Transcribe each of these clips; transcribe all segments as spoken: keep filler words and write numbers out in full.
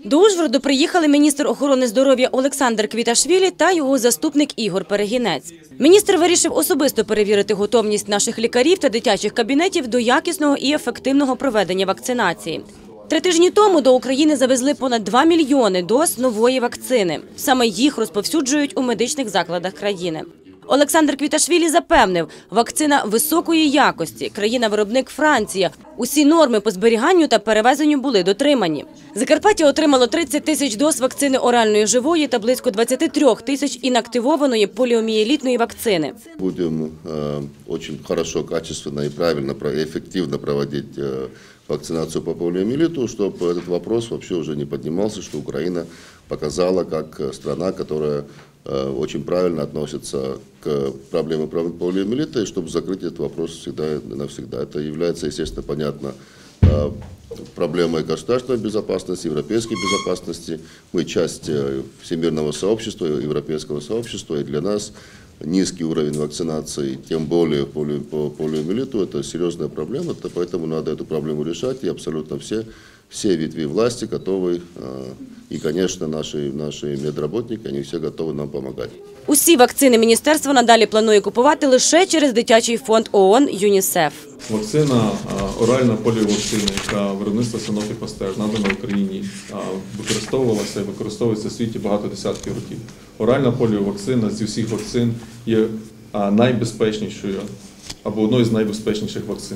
До Ужгороду приїхали міністр охорони здоров'я Олександр Квіташвілі та його заступник Ігор Перегінець. Міністр вирішив особисто перевірити готовність наших лікарів та дитячих кабінетів до якісного і ефективного проведення вакцинації. Три тижні тому до України завезли понад два мільйони доз нової вакцини. Саме їх розповсюджують у медичних закладах країни. Олександр Квіташвілі запевнив, вакцина високої якості, країна-виробник Франція. Усі норми по зберіганню та перевезенню були дотримані. Закарпаття отримало тридцять тисяч доз вакцини оральної живої та близько двадцять три тисяч інактивованої поліомієлітної вакцини. Будемо дуже добре, качественно і правильно, і ефективно проводити вакцинацию по полиомиелиту, чтобы этот вопрос вообще уже не поднимался, что Украина показала как страна, которая очень правильно относится к проблеме полиомиелита, и чтобы закрыть этот вопрос всегда и навсегда. Это является, естественно, понятно, проблемой государственной безопасности, европейской безопасности. Мы часть всемирного сообщества, европейского сообщества, и для нас низкий уровень вакцинации, тем более по полиомиелиту, это серьезная проблема, поэтому надо эту проблему решать, и абсолютно все, все ветви власти готовы, и, конечно, наши, наши медработники, они все готовы нам помогать. Усі вакцини міністерство надалі планує купувати лише через дитячий фонд ООН ЮНІСЕФ. Вакцина, оральна поліовакцина, яка виробництва Sanofi Pasteur надана Україні, використовувалася і використовується в світі багато десятків років. Оральна поліовакцина зі всіх вакцин є найбезпечнішою або одною з найбезпечніших вакцин.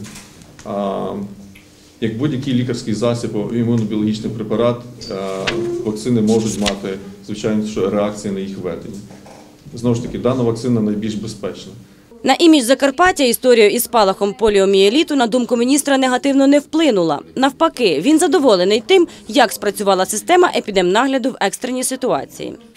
Як будь-який лікарський засіб, імунобіологічний препарат, вакцини можуть мати, звичайно, що реакції на їх введення. Знову ж таки, дана вакцина найбільш безпечна. На імідж Закарпаття історія із спалахом поліомієліту, на думку міністра, негативно не вплинула. Навпаки, він задоволений тим, як спрацювала система епідемнагляду в екстреній ситуації.